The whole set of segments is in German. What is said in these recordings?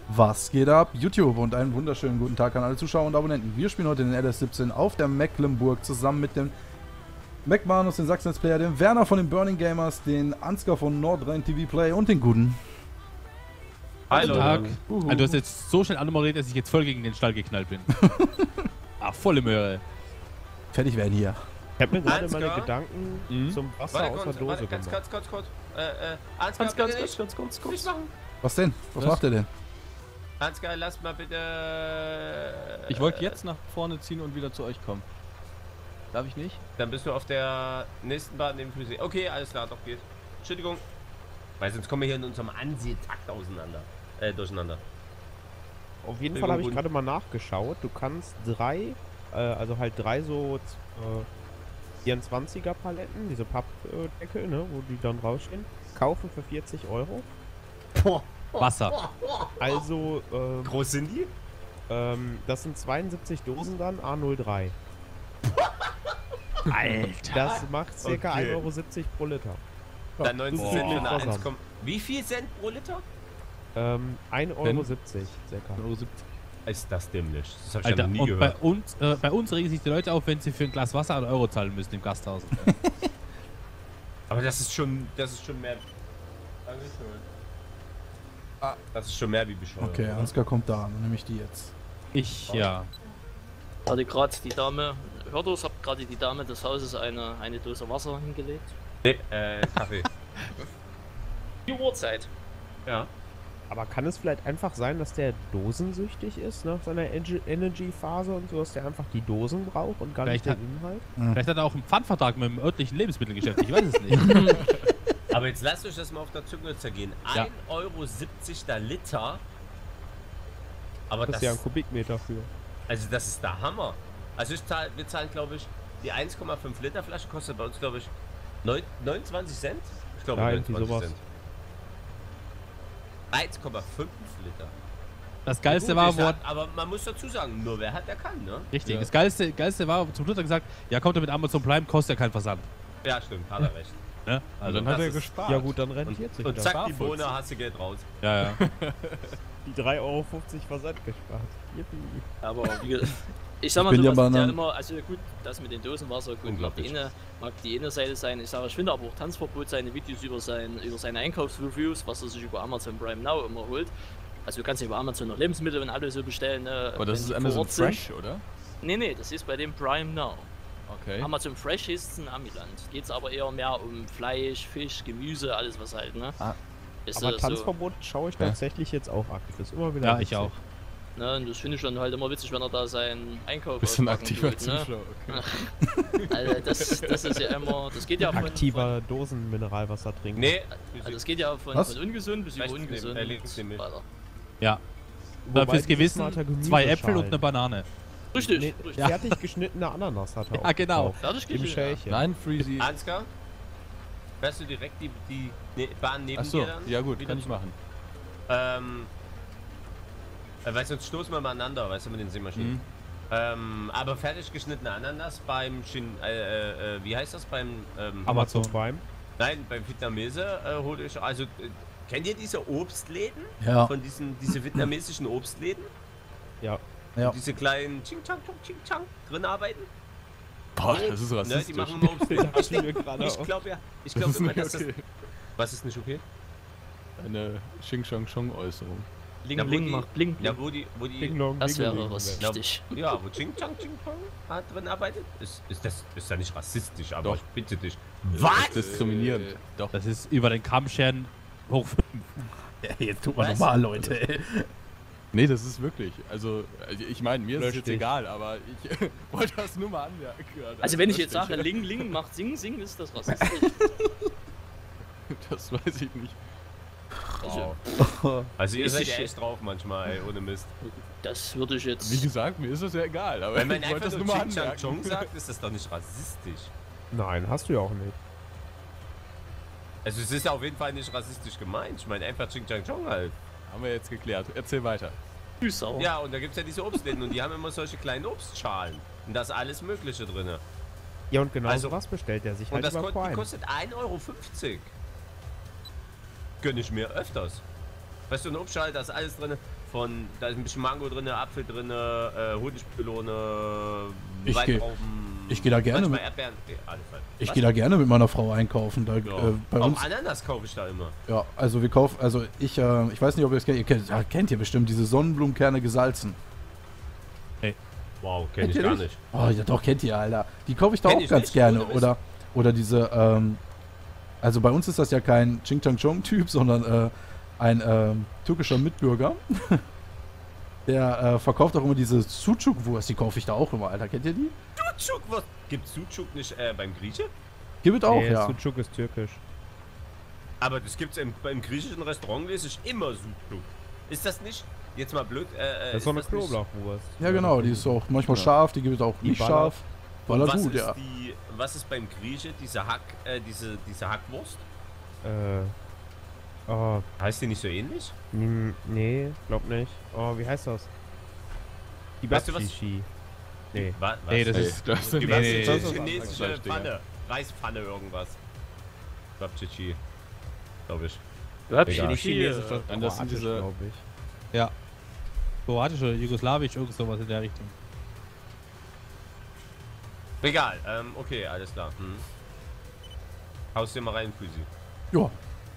Was geht ab? YouTube und einen wunderschönen guten Tag an alle Zuschauer und Abonnenten. Wir spielen heute den LS17 auf der Mecklenburg zusammen mit dem MacManus, den Sachsen Player, dem Werner von den Burning Gamers, den Ansgar von Nordrhein TV Play und den Guten. Hallo. Tag. Also du hast jetzt so schnell anmoderiert, dass ich jetzt voll gegen den Stall geknallt bin. Volle Möhre. Fertig werden hier. Ich habe mir gerade meine Gedanken zum Wasser aus der Dose gemacht. Ganz kurz. Was denn? Was macht er denn? Ansgar, lass mal bitte... Ich wollte jetzt nach vorne ziehen und wieder zu euch kommen. Darf ich nicht? Dann bist du auf der nächsten Bahn neben Flüssig. Okay, alles klar, doch geht. Entschuldigung. Weil sonst kommen wir hier in unserem Ansehtakt durcheinander. Auf jeden Fall habe ich gerade mal nachgeschaut. Du kannst drei so 24er Paletten, diese Pappdeckel, ne, wo die dann rausstehen, kaufen für 40 Euro. Boah. Wasser. Also, groß sind die? Das sind 72 Dosen dann, A03. Alter. Das macht ca. Okay. 1,70 Euro pro Liter. Dann 19 Cent für eine Versand. 1, wie viel Cent pro Liter? 1,70 Euro circa. 1,70 €. Ist das dämlich? Das habe ich Alter, ja noch nie und gehört. bei uns regen sich die Leute auf, wenn sie für ein Glas Wasser 1 Euro zahlen müssen im Gasthaus. Aber das ist schon mehr... Das ist schon mehr wie bescheuert. Okay, Ansgar kommt da, dann nehme ich die jetzt. Ja. Hatte gerade die Dame, hört ihr, habt gerade die Dame des Hauses eine Dose Wasser hingelegt. Nee, Kaffee. Die Uhrzeit. Ja. Aber kann es vielleicht einfach sein, dass der dosensüchtig ist nach seiner Energy-Phase und so, dass der einfach die Dosen braucht und gar nicht den Inhalt? Vielleicht hat er auch einen Pfandvertrag mit dem örtlichen Lebensmittelgeschäft, ich weiß es nicht. Aber jetzt lasst euch das mal auf der Zunge zergehen. Ja. 1,70 Euro der Liter. Aber Das ist ja ein Kubikmeter für. Also das ist der Hammer. Also wir zahlen, glaube ich, die 1,5 Liter Flasche kostet bei uns, glaube ich, 29 Cent. Ich glaube, Ja, 29 irgendwie Cent. 1,5 Liter. Das Geilste Gut, war, aber man muss dazu sagen, nur wer hat, der kann, ne? richtig, Ja. das Geilste war, zum Schluss hat er gesagt, ja, kommt er mit Amazon Prime, kostet ja keinen Versand. Ja, stimmt, hat er recht. Ne? Also, Dann hat das er ist- gespart. Ja gut, dann rentiert sich Und das. zack, die Bohne, hast du Geld raus. ja. Die 3,50 Euro Versand gespart. Yippie. Aber wie gesagt, ich sag mal bin so, ja was bei ja einer- immer, also gut, das mit den Dosenwasser, gut, Unglaublich. mag die eine Seite sein. Ich sage, ich finde aber auch Tanzverbot seine Videos über seine Einkaufsreviews, was er sich über Amazon Prime Now immer holt. Also du kannst ja über Amazon noch Lebensmittel und alles so bestellen. Ne, Aber das wenn ist die vor Amazon Ort sind. Fresh, oder? Nee, das ist bei dem Prime Now. Okay. Amazon Fresh ist in Amiland. Geht es aber eher mehr um Fleisch, Fisch, Gemüse, alles was halt, ne? Ah. Ist Aber so, Tanzverbot schaue ich Okay. tatsächlich jetzt auch aktiv. Ist immer wieder Ja, witzig. ich auch. ne? Und das finde ich dann halt immer witzig, wenn er da seinen Einkauf Bisschen auspacken aktiver tut, ne? Zuschauer, okay. Also das ist ja immer, das geht ja von Aktiver Dosenmineralwasser trinken. Nee, also das geht ja von Was? ungesund bis über Rechts neben, ungesund links neben mir. weiter. Ja. Wobei Fürs dieses Gewissen Mal hat er 2 Äpfel und Gemüseschalen. eine Banane. Richtig, Nee, richtig. fertig geschnittene Ananas hat er Ja, genau. gekauft. Fertig Im geschnitten, ja. Schälchen. Nein, Freezy. Ansgar, fährst du direkt die Bahn neben Achso, dir dann? ja gut, wieder kann ich zu- machen. Weil sonst stoßen wir mal aneinander, weißt du, mit den Seemaschinen. Aber fertig geschnittene Ananas beim wie heißt das? Beim Amazon Prime. Nein, beim Vietnamese hole ich, also kennt ihr diese Obstläden? Ja. Von diese vietnamesischen Obstläden? Ja. Ja. Diese kleinen Ching Chang drin arbeiten? Boah, das ist Ne, rassistisch. die machen immer Obstläden. Das mir gerade Ich auf. glaube ja, ich Das glaube ist immer, nicht dass das... okay. Was ist nicht okay? Eine Xing-Shang-Chong-Äußerung. Bling Ja, wo Bling die- macht Bling Ja, Bling. wo die Ding dong, Das ding wäre dong. rassistisch. ja, wo Ching Chang drin arbeitet, ist ja nicht rassistisch, aber Doch. ich bitte dich. Das ist diskriminierend. Doch. Das ist über den Kammscheren hoch 5. Jetzt tut man Was? normal, Leute. Nee, das ist wirklich. Also, ich meine, mir ist es Lösch jetzt dich. egal, aber ich wollte das nur mal anmerken. Also wenn ich jetzt Lösch sage, dich. Ling Ling macht Sing Sing, ist das rassistisch. Das weiß ich nicht. Also, Also ihr Ist seid ich- ja echt drauf manchmal, ey, ohne Mist. das würde ich jetzt... Wie gesagt, mir ist das ja egal, aber Wenn man ich wollte einfach das nur nur mal Ching Chang anmerken. Chong sagt, ist das doch nicht rassistisch. Nein, hast du ja auch nicht. Also es ist ja auf jeden Fall nicht rassistisch gemeint. Ich meine einfach Ching Chang Chong halt. Haben wir jetzt geklärt. Erzähl weiter. Süßsauer. Ja, und da gibt es ja diese Obstläden und die haben immer solche kleinen Obstschalen. Und da ist alles Mögliche drin. Ja, und genau Also- was bestellt er sich Und halt das über die Prime. kostet 1,50 Euro. Gönn ich mir öfters. Weißt du, ein Obstschale, da ist alles drin. Da ist ein bisschen Mango drin, Apfel drin, Honigmelone, Weintrauben. Ich gehe da gerne mit. Erdbeeren. Alles halt. Ich gehe da gerne mit meiner Frau einkaufen. Da, bei uns, auch Ananas kaufe ich da immer. Ja, also wir kaufen, also ich weiß nicht, ob ihr es kennt. Kennt ihr bestimmt diese Sonnenblumenkerne gesalzen. Hey. Wow, kenn ich gar nicht. Oh ja, doch, kennt ihr, Alter. Die kaufe ich da auch ganz gerne. Oder diese, also bei uns ist das ja kein Ching Chang Chong Typ, sondern ein türkischer Mitbürger. Der verkauft auch immer diese Sucuk-Wurst, die kaufe ich da auch immer, Alter. Kennt ihr die? Sucuk-Wurst? Gibt's Sucuk nicht beim Grieche? Gibt es auch, nee, ja. Sucuk ist türkisch. Aber das gibt's beim griechischen Restaurant, lese ich immer Sucuk. Ist das nicht, jetzt mal blöd, das ist so eine Knoblauchwurst. Ja genau, die ist auch manchmal scharf, die gibt es auch nicht scharf. Und was ist beim Grieche diese Hackwurst? Oh. Heißt die nicht so ähnlich? Nee, glaub nicht. Oh, wie heißt das? Die Weißt du was? Nee. Nee, das ist chinesische Pfanne. Reispfanne irgendwas. Babchichi. Glaube ich. Das sind diese, glaube ich. Ja. Kroatische, jugoslawisch, irgend sowas in der Richtung. Egal, okay, alles klar. Haust dir mal rein, Füsi. Ja.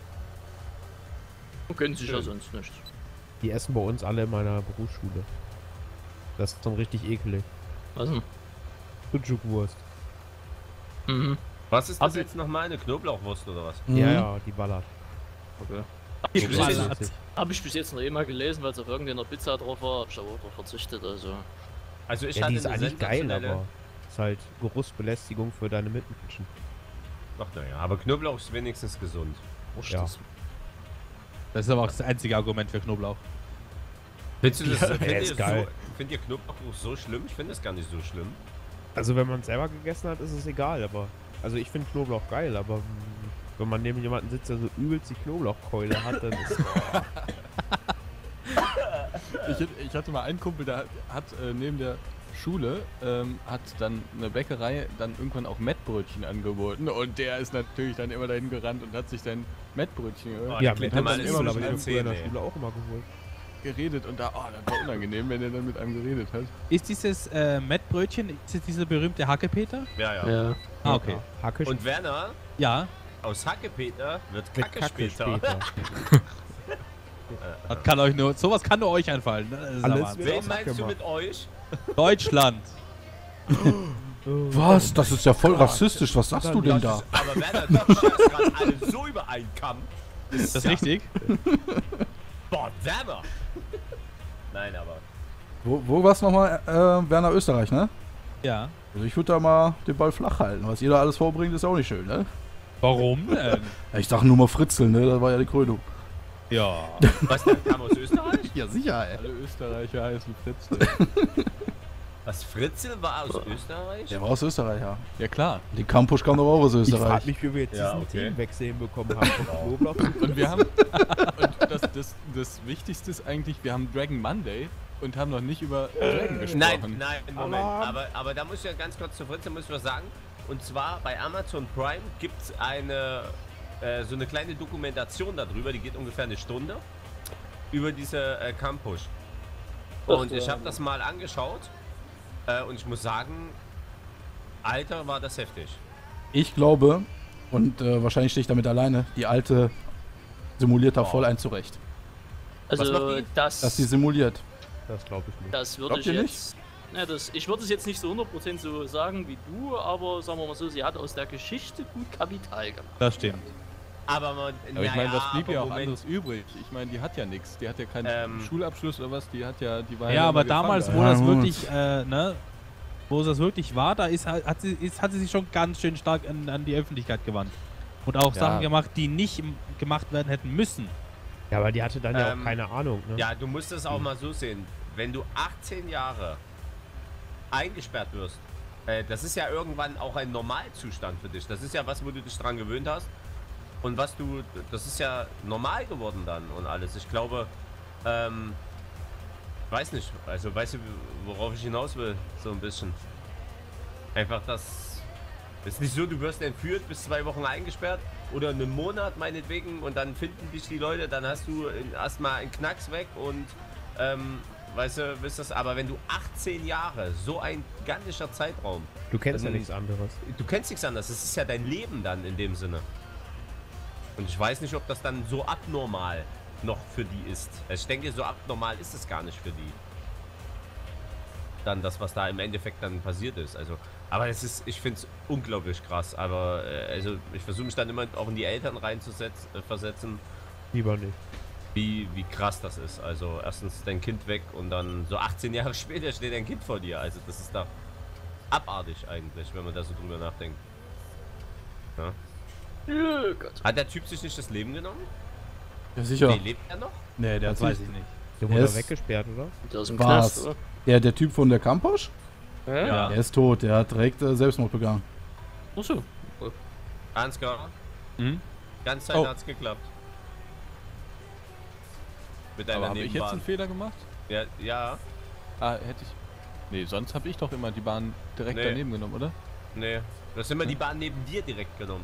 Können sich ja sonst nicht. Die essen bei uns alle in meiner Berufsschule. Das ist dann richtig ekelig. Was denn? Sucuk-Wurst. Mhm. Was ist das jetzt nochmal? Eine Knoblauchwurst oder was? Mhm. Ja, die ballert. Okay. Hab ich bis jetzt noch immer gelesen, weil es auf irgendeiner Pizza drauf war. Hab ich aber auch drauf verzichtet, Also ich ja, hatte die ist eigentlich geil, aber ist halt Geruchsbelästigung für deine Mitmenschen. Ach naja, aber Knoblauch ist wenigstens gesund. Ja. Das ist aber auch das einzige Argument für Knoblauch. Findest du das? Ist geil. Findet ihr Knoblauch so schlimm? Ich finde es gar nicht so schlimm. Also wenn man es selber gegessen hat, ist es egal, aber... Also ich finde Knoblauch geil, aber wenn man neben jemanden sitzt, der so übelst die Knoblauchkeule hat, dann ist... Ich hatte mal einen Kumpel, der hat neben der Schule hat dann eine Bäckerei dann irgendwann auch Mettbrötchen angeboten und der ist natürlich dann immer dahin gerannt und hat sich dann Mettbrötchen ja, mit hat dann immer immer, noch aber ich habe früher in der Szene, Schule auch immer geholt. geredet und das war unangenehm, wenn er dann mit einem geredet hat. Ist dieses Mettbrötchen, ist es dieser berühmte Hackepeter? Ja. Ah, okay. Hacke Und Werner, Ja, aus Hackepeter wird mit Kacke Kacke später. das kann euch nur, sowas kann nur euch einfallen. Ne? Das ist Alles aber- wird Wen aus meinst Hacke du gemacht. mit euch? Deutschland. Was? Das ist ja voll rassistisch. Was sagst du denn da? Aber Werner, du schaust gerade alle so über einen Kamm. Ist das richtig? Boah, Werner! Nein, aber... Wo war's nochmal? Werner, Österreich, ne? Ja. Also ich würde da mal den Ball flach halten. Was ihr da alles vorbringt, ist auch nicht schön, ne? Warum denn? Ich sag nur mal Fritzeln, ne? Das war ja die Krönung. Ja. Was, der kam aus Österreich? Ja, sicher, ey. Alle Österreicher heißen Fritz. Was, Fritzl war aus Österreich? Der war aus Österreich, ja. Ja klar. Die Campus kam doch auch aus Ich Österreich. frag mich, wie wir jetzt Ja, diesen okay. Teamwechsel hinbekommen haben. Knoblauch Und wir haben und das Wichtigste ist eigentlich, wir haben Dragon Monday und haben noch nicht über Dragon gesprochen. Nein, Moment. Aber da muss ich ja ganz kurz zu Fritzl muss ich was sagen. Und zwar bei Amazon Prime gibt es so eine kleine Dokumentation darüber, die geht ungefähr eine Stunde, über diese Campus. Und ich habe das mal angeschaut und ich muss sagen, Alter, war das heftig. Ich glaube, und wahrscheinlich stehe ich damit alleine, die alte simuliert da voll ein zurecht. Also macht die? Dass die simuliert. Das glaube ich nicht. das würde Glaubt ich ihr jetzt... Na, ich würde es jetzt nicht so 100% so sagen wie du, aber sagen wir mal so, sie hat aus der Geschichte gut Kapital gemacht. Das stimmt. Aber Aber ich meine, was blieb aber ja auch Moment. anderes übrig? Ich meine, die hat ja nichts. Die hat ja keinen Schulabschluss oder was. Die hat ja, die war Ja, aber immer gefangen damals, da. wo Ja, das gut. wirklich, ne, wo das wirklich war, da hat sie sich schon ganz schön stark an die Öffentlichkeit gewandt. Und auch Ja. Sachen gemacht, die nicht gemacht werden hätten müssen. Ja, aber die hatte dann ja auch keine Ahnung, ne? Ja, du musst es auch mal so sehen. Wenn du 18 Jahre eingesperrt wirst, das ist ja irgendwann auch ein Normalzustand für dich. Das ist ja was, wo du dich dran gewöhnt hast. Und das ist ja normal geworden dann und alles. Ich glaube, weiß nicht, also weißt du, worauf ich hinaus will, so ein bisschen. Einfach das ist nicht so, du wirst entführt, bist 2 Wochen eingesperrt oder einen Monat meinetwegen und dann finden dich die Leute, dann hast du erstmal einen Knacks weg und weißt du, wisst das, aber wenn du 18 Jahre, so ein gigantischer Zeitraum. Du kennst ja nichts anderes. Du kennst nichts anderes, es ist ja dein Leben dann in dem Sinne. Und ich weiß nicht, ob das dann so abnormal noch für die ist. Ich denke, so abnormal ist es gar nicht für die. Dann das, was da im Endeffekt dann passiert ist. Also, aber es ist, ich finde es unglaublich krass. Aber also ich versuche mich dann immer auch in die Eltern versetzen. Lieber nicht. Wie krass das ist. Also erstens dein Kind weg und dann so 18 Jahre später steht dein Kind vor dir. Also das ist doch abartig eigentlich, wenn man da so drüber nachdenkt. Ja? Ja, Gott. Hat der Typ sich nicht das Leben genommen? Ja, sicher. Nee, lebt er noch? Nee, der Das weiß ich nicht. Der Er wurde ist- weggesperrt, oder? Der ist im War's. Knast, oder? Ja, der Typ von der Kamposch? Ja. Der ist tot, der hat direkt Selbstmord begangen. Achso. Ansgar, Hm? ganz Zeit Oh. hat's geklappt. Mit Aber deiner habe ich jetzt Nebenbahn. einen Fehler gemacht? Ja, Ah, hätte ich. Nee, sonst habe ich doch immer die Bahn direkt Nee. daneben genommen, oder? nee. Du hast immer die Bahn neben dir direkt genommen.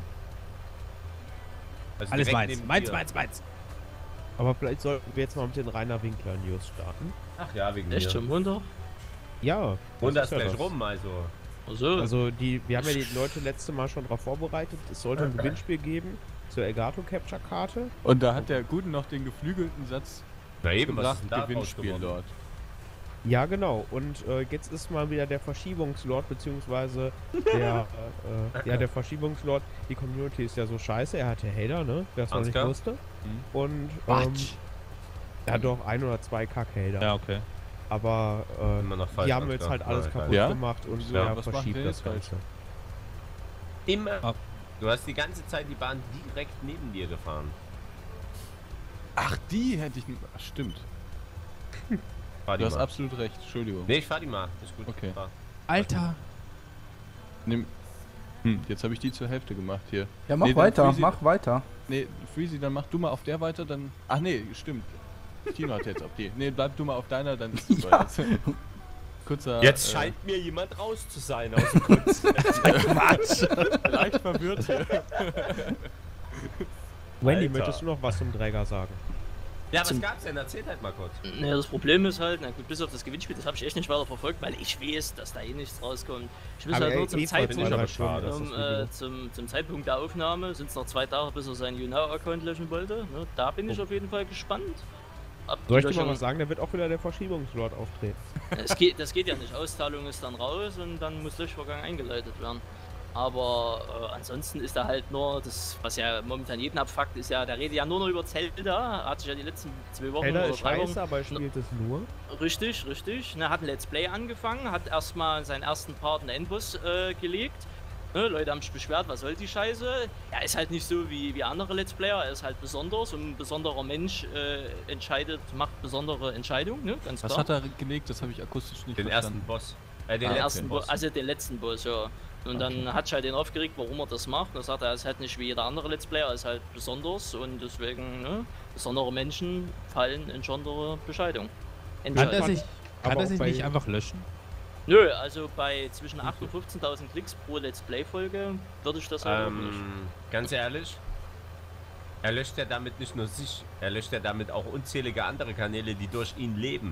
Also Alles direkt meins. neben Meins, dir. meins, meins. Aber vielleicht sollten wir jetzt mal mit den Rainer Winkler News starten. Ach ja, wegen Echt mir. schon Wunder? Ja. Und das ist ja gleich rum, also. Achso. Also wir haben ja die Leute letzte Mal schon darauf vorbereitet. Es sollte ein Gewinnspiel geben zur Elgato Capture Karte. Und da hat der Gute noch den geflügelten Satz Na eben, was gebracht, ist denn da Gewinnspiel rausgekommen? dort. Ja, genau. Und jetzt ist mal wieder der Verschiebungslord, beziehungsweise der, der Verschiebungslord. Die Community ist ja so scheiße. Er hatte Hater, ne? Wer es noch nicht Ansgar? wusste. Mhm. Und Quatsch. er hat doch 1 oder 2 Kack-Hater. Ja, okay. Aber Immer noch falsch, die haben Ansgar. jetzt halt alles Ja, kaputt ja. gemacht und Ja, er was machen verschiebt die das jetzt falsch? Ganze. Immer. Ah. Du hast die ganze Zeit die Bahn direkt neben dir gefahren. Ach, die hätte ich. Ach, stimmt. Fahr die Du hast mal. absolut recht. Entschuldigung. Nee, ich fahr die mal. Ist gut. Okay. Fahr. Alter. Nimm. Jetzt habe ich die zur Hälfte gemacht hier. Ja, mach Nee, dann weiter, Freezy- mach weiter. Nee, Freezy, dann mach du mal auf der weiter, dann. Ach nee, stimmt. Tino hat jetzt auf die. Nee, bleib du mal auf deiner, dann ist super. Ja. Jetzt. Kurzer. Jetzt scheint mir jemand raus zu sein aus dem Kunst. leicht verwirrt hier. Wendy, Alter. möchtest du noch was zum Träger sagen? Ja, was Zum- gab's denn? Erzähl halt mal kurz. Naja, das Problem ist halt, na gut, bis auf das Gewinnspiel, das habe ich echt nicht weiter verfolgt, weil ich weiß, dass da eh nichts rauskommt. Ich muss Aber halt nur eh zum vor Zeitpunkt, 2-3 Stunden, das ist um, das Video. zum Zeitpunkt der Aufnahme sind es noch 2 Tage, bis er seinen YouNow-Account löschen wollte. Ne, da bin ich auf jeden Fall gespannt. Ob Soll ich die dir mal Löschung- was sagen? Da wird auch wieder der Verschiebungslord auftreten. Das geht ja nicht. Auszahlung ist dann raus und dann muss Löschvorgang eingeleitet werden. Aber ansonsten ist da halt nur, das, was ja momentan jeden abfuckt, ist ja, der redet ja nur noch über Zelda. Hat sich ja die letzten 2 Wochen Zelda oder ist 3 Wochen scheiße, aber er spielt es nur. Richtig, richtig. Ne, hat ein Let's Play angefangen, hat erstmal seinen ersten Part in Endboss gelegt. Ne, Leute haben sich beschwert, was soll die Scheiße? Er ist halt nicht so wie andere Let's Player, er ist halt besonders und ein besonderer Mensch macht besondere Entscheidungen, ne? Ganz klar. Was hat er gelegt? Das habe ich akustisch nicht Den ersten verstanden. Boss. Den Den okay. ersten Boss. also den letzten Boss, ja. Und dann hat sich halt den aufgeregt, warum er das macht. Er sagt, er ist halt nicht wie jeder andere Let's Player, er ist halt besonders und deswegen, ne, besondere Menschen fallen in besondere Entscheidungen. Kann er sich, Aber kann er auch sich bei- nicht einfach löschen? Nö, also bei zwischen 8.000 und 15.000 Klicks pro Let's Play-Folge würde ich das halt auch nicht. Ganz ehrlich, er löscht ja damit nicht nur sich, er löscht ja damit auch unzählige andere Kanäle, die durch ihn leben.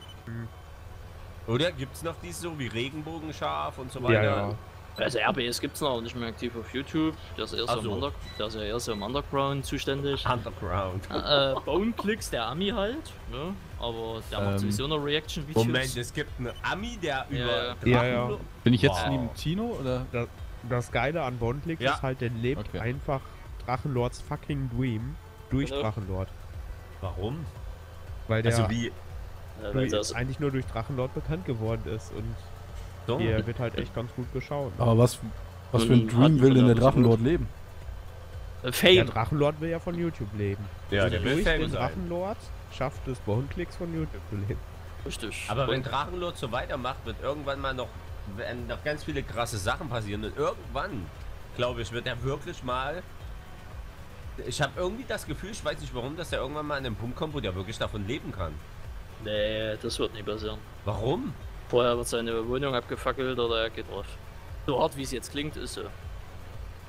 Oder gibt's noch dies so wie Regenbogenschaf und so weiter? Ja. Also RBS gibt's noch, aber nicht mehr aktiv auf YouTube. Der ist eher so, Ach so. der ist ja eher so im Underground zuständig. Underground. Boneclicks, der Ami halt, ne? Aber der macht sowieso noch Reaction-Videos. Moment, es gibt einen Ami, der über Ja. Ja, ja. Drachen- Bin ich jetzt Wow. neben Tino oder? Das Geile an Bondlix Ja. ist halt, der lebt Okay. einfach Drachenlords fucking Dream durch Genau. Drachenlord. Warum? Weil der Also wie? weil das, eigentlich nur durch Drachenlord bekannt geworden ist und So? der wird halt echt ganz gut geschaut. Aber was für ein Und Dream hat will denn der von der Drachenlord leben? Der Fame. Drachenlord will ja von YouTube leben. Ja, der will Durch Fame den sein. Drachenlord schafft es Boneklicks von YouTube zu leben. Richtig. Aber wenn Und- Drachenlord so weitermacht, wird irgendwann mal werden noch ganz viele krasse Sachen passieren. Und irgendwann, glaube ich, wird er wirklich mal. Ich habe irgendwie das Gefühl, ich weiß nicht warum, dass er irgendwann mal an den Punkt kommt, wo der wirklich davon leben kann. Nee, das wird nie passieren. Warum? Vorher wird seine Wohnung abgefackelt oder er geht drauf. So hart wie es jetzt klingt, ist so.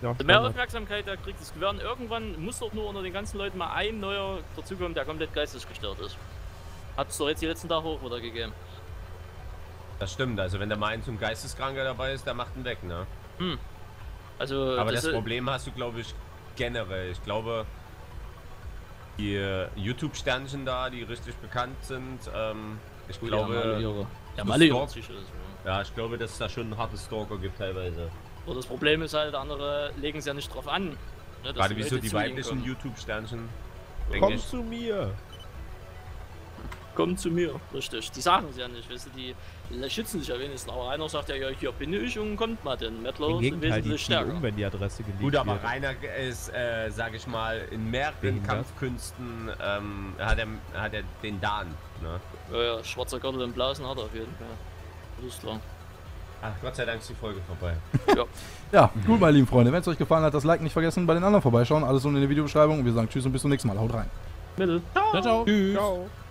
Ja, Also mehr Aufmerksamkeit, da kriegt das Gewehr. Irgendwann muss doch nur unter den ganzen Leuten mal ein neuer dazukommen, der komplett geistesgestört ist. Hat es doch jetzt die letzten Tage auch wieder gegeben. Das stimmt, also wenn da mal ein so ein Geisteskranker dabei ist, der macht ihn weg, ne? Also, aber das Problem hast du, glaube ich, generell. Ich glaube, die YouTube-Sternchen da, die richtig bekannt sind, ich glaube... Ja, ich glaube, dass es da schon ein hartes Stalker gibt teilweise. Aber das Problem ist halt, andere legen es ja nicht drauf an. Ne, gerade wieso die weiblichen YouTube-Sternchen. Komm zu mir! Komm zu mir, richtig. Die sagen es ja nicht, weißt du, die schützen sich ja wenigstens. Aber einer sagt ja, hier bin ich und kommt mal, denn Mettler ist wesentlich stärker. Wenn die Adresse geleakt Gut, aber wird. Rainer ist, sag ich mal, in mehreren Kampfkünsten hat er den Dan, ne? Ja, schwarzer Gürtel und Blasen hat er auf jeden Fall. Das ist klar. Ach, Gott sei Dank ist die Folge vorbei. Ja, gut, meine lieben Freunde. Wenn es euch gefallen hat, das Like nicht vergessen, bei den anderen vorbeischauen. Alles unten in der Videobeschreibung. Und wir sagen Tschüss und bis zum nächsten Mal. Haut rein. Bitte. Ciao. Ciao.